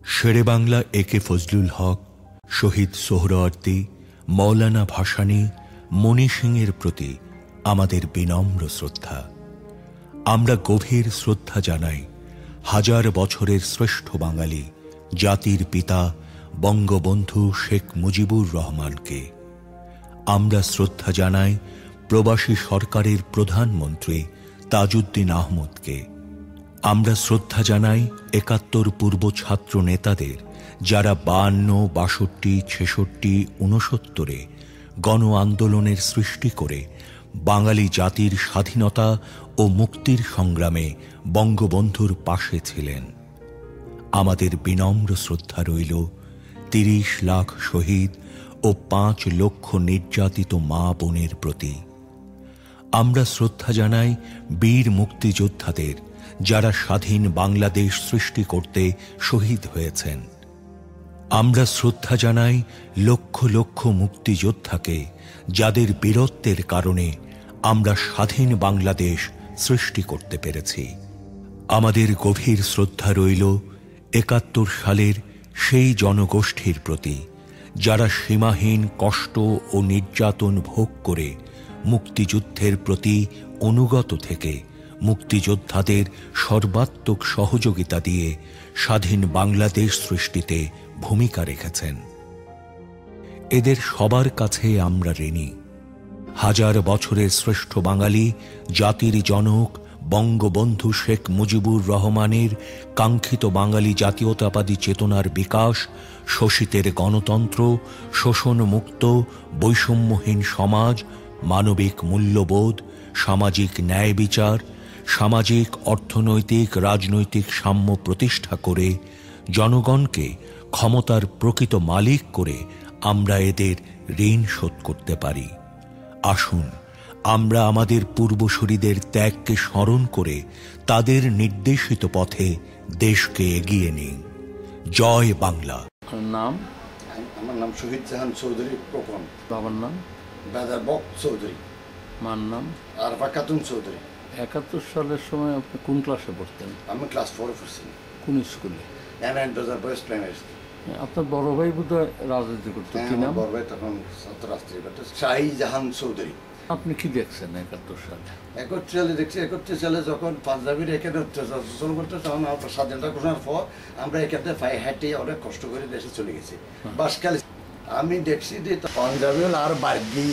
শেরে বাংলা একে ফজলুল হক, শহীদ সোহরাওয়ার্দী, মৌলানা ভাসানী, মণি সিংয়ের প্রতি আমাদের বিনম্র শ্রদ্ধা। আমরা গভীর শ্রদ্ধা জানাই হাজার বছরের শ্রেষ্ঠ বাঙালি জাতির পিতা বঙ্গবন্ধু শেখ মুজিবুর রহমানকে। আমরা শ্রদ্ধা জানাই প্রবাসী সরকারের প্রধানমন্ত্রী তাজউদ্দিন আহমদকে। আমরা শ্রদ্ধা জানাই ৭১ পূর্ব ছাত্র নেতাদের, যারা ৫২, ৬২, ৬৬, ৬৯ গণ আন্দোলনের সৃষ্টি করে বাঙালি জাতির স্বাধীনতা ও মুক্তির সংগ্রামে বঙ্গবন্ধুর পাশে ছিলেন। আমাদের বিনম্র শ্রদ্ধা রইল ৩০ লাখ শহীদ ও ৫ লক্ষ নির্যাতিত মা বোনের প্রতি। আমরা শ্রদ্ধা জানাই বীর মুক্তিযোদ্ধাদের, যারা স্বাধীন বাংলাদেশ সৃষ্টি করতে শহীদ হয়েছেন। আমরা শ্রদ্ধা জানাই লক্ষ লক্ষ মুক্তিযোদ্ধাকে, যাদের বীরত্বের কারণে আমরা স্বাধীন বাংলাদেশ সৃষ্টি করতে পেরেছি। আমাদের গভীর শ্রদ্ধা রইল ৭১ সালের সেই জনগোষ্ঠীর প্রতি, যারা সীমাহীন কষ্ট ও নির্যাতন ভোগ করে মুক্তিযুদ্ধের প্রতি অনুগত থেকে মুক্তিযোদ্ধাদের সর্বাত্মক সহযোগিতা দিয়ে স্বাধীন বাংলাদেশ সৃষ্টিতে ভূমিকা রেখেছেন। এদের সবার কাছে আমরা ঋণী। হাজার বছরের শ্রেষ্ঠ বাঙালি জাতির জনক বঙ্গবন্ধু শেখ মুজিবুর রহমানের কাঙ্ক্ষিত বাঙালি জাতীয়তাবাদী চেতনার বিকাশ, শোষিতের গণতন্ত্র, শোষণমুক্ত বৈষম্যহীন সমাজ, মানবিক মূল্যবোধ, সামাজিক ন্যায় বিচার, সামাজিক অর্থনৈতিক রাজনৈতিক সাম্য প্রতিষ্ঠা করে জনগণকে ক্ষমতার প্রকৃত মালিক করে আমরা এদের ঋণ শোধ করতে পারি। আসুন আমরা আমাদের পূর্বসূরীদের ত্যাগকে স্মরণ করে তাদের নির্দেশিত পথে দেশকে এগিয়ে নিই। জয় বাংলা। নাম? আমার নাম শহীদ জাহান চৌধুরী কোকন। বাবার নাম? বাজার বক চৌধুরী। মার নাম? আরফা খাতুন চৌধুরী। ৭১ সালের সময় আপনি কোন ক্লাসে পড়তেন? আমি ক্লাস 4-এ পড়ছি। কোন স্কুলে? এনআইন বাজার বয়েজ প্রাইমারি স্কুল। আপনার বড় ভাই বোধহয় রাজনীতি করতেন, কি নাম? বড় ভাই তখন ছাত্র রাজনীতি করতেন, শাহী জাহান চৌধুরী। আপনি কি দেখছেন ৭১ সালে? ৭১ সালে দেখছি, ৭১ সালে যখন পাঞ্জাবির এখানে অত্যাচার করতে, তখন আমরা স্বাধীনতা ঘোষণার পর আমরা এখানে পায়ে হাঁটে অনেক কষ্ট করে দেশে চলে গেছি। বাসখালী আমি দেখছি যে পাঞ্জাবি আর বাড়ি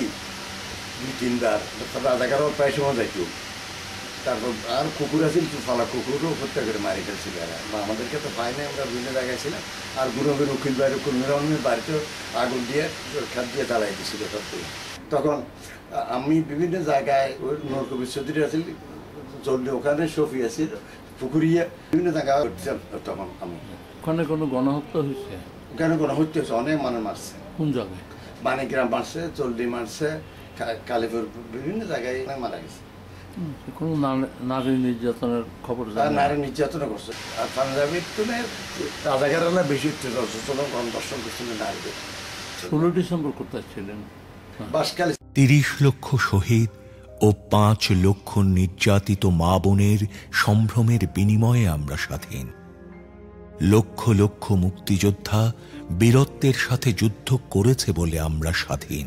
২-৩বার রাজাকার প্রায় সময় যাইতো। তারপর আর কুকুর আছে, ফালা কুকুরও হত্যা করে মারি ফেলছিল। আমাদেরকে তো পাই নাই, আমরা বিভিন্ন জায়গায় ছিলাম। আর গুরুমের উকিল বাইরে কুলমির বাড়িতে আগুন দিয়ে খাত দিয়ে জ্বালাই দিয়েছিল সব। তখন আমি বিভিন্ন জায়গায় ওই নরকবি চৌধুরী আছিল, চললে ওখানে সফি আছিল, পুকুরিয়া বিভিন্ন জায়গায় করছিলাম। তখন আমি ওখানে কোনো গণহত্যা হয়েছে? ওখানে গণহত্যা হয়েছে, অনেক মানুষ মারছে। কোন জায়গায়? বাণীগ্রাম মারছে, চল্লি মারছে, কালীপুর বিভিন্ন জায়গায় মারা গেছে। কোনো নারী নির্যাতনের খবর? নারী নির্যাতন করছে। আর পাঞ্জাবির তুলে রাজাকাররা বেশি দর্শন করছিল নারীদের। ১৬ ডিসেম্বর কোথায় ছিলেন? বাসখালী। ৩০ লক্ষ শহীদ ও ৫ লক্ষ নির্যাতিত মা বোনের সম্ভ্রমের বিনিময়ে আমরা স্বাধীন। লক্ষ লক্ষ মুক্তিযোদ্ধা বীরত্বের সাথে যুদ্ধ করেছে বলে আমরা স্বাধীন।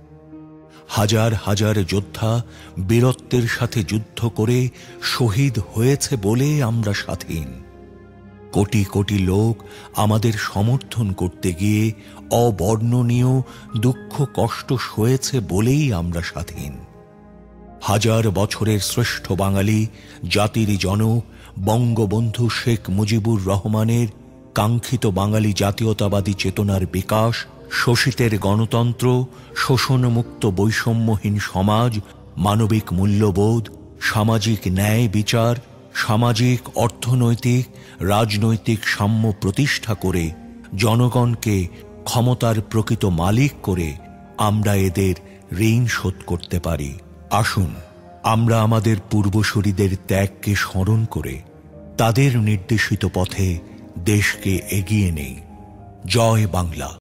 হাজার হাজার যোদ্ধা বীরত্বের সাথে যুদ্ধ করে শহীদ হয়েছে বলে আমরা স্বাধীন। কোটি কোটি লোক আমাদের সমর্থন করতে গিয়ে অবর্ণনীয় দুঃখ কষ্ট সয়েছে বলেই আমরা স্বাধীন। হাজার বছরের শ্রেষ্ঠ বাঙালি জাতির জনক বঙ্গবন্ধু শেখ মুজিবুর রহমানের কাঙ্ক্ষিত বাঙালি জাতীয়তাবাদী চেতনার বিকাশ, শোষিতের গণতন্ত্র, শোষণমুক্ত বৈষম্যহীন সমাজ, মানবিক মূল্যবোধ, সামাজিক ন্যায় বিচার, সামাজিক অর্থনৈতিক রাজনৈতিক সাম্য প্রতিষ্ঠা করে জনগণকে ক্ষমতার প্রকৃত মালিক করে আমরা এদের ঋণ শোধ করতে পারি। আসুন আমরা আমাদের পূর্বসূরীদের ত্যাগকে স্মরণ করে তাদের নির্দেশিত পথে দেশকে এগিয়ে নেই। জয় বাংলা।